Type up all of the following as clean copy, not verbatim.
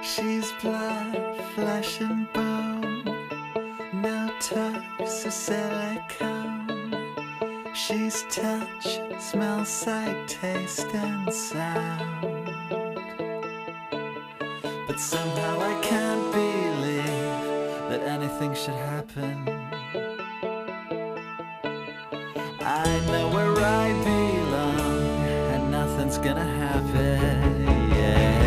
She's blood, flesh and bone, no toes or silicone. She's touch, smell, sight, taste and sound. But somehow I can't believe that anything should happen. I know where I belong and nothing's gonna happen, yeah.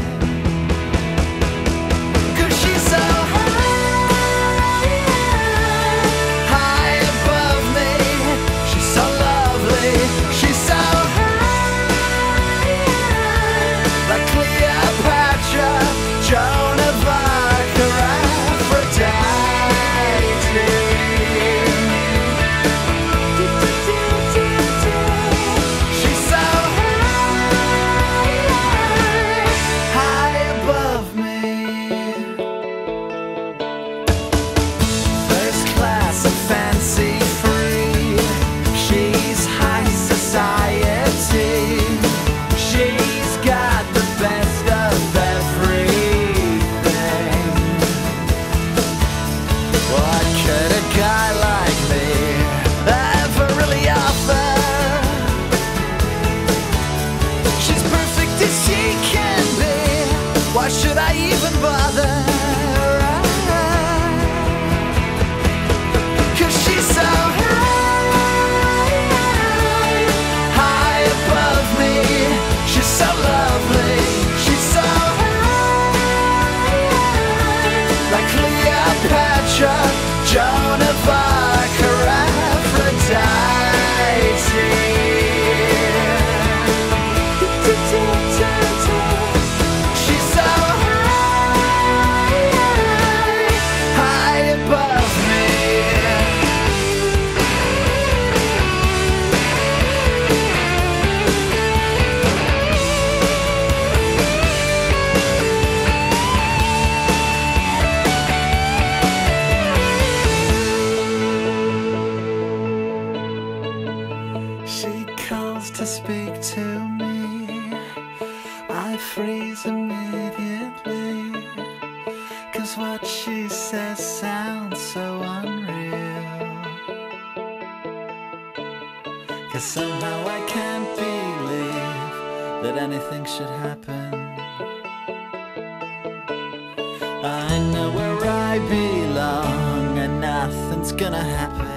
Why should I even bother? Cause she's so high above me. She's so lovely. She's so high, like Cleopatra, Joan of Arc, or Aphrodite. To speak to me, I freeze immediately, cause what she says sounds so unreal. Cause somehow I can't believe that anything should happen. I know where I belong and nothing's gonna happen.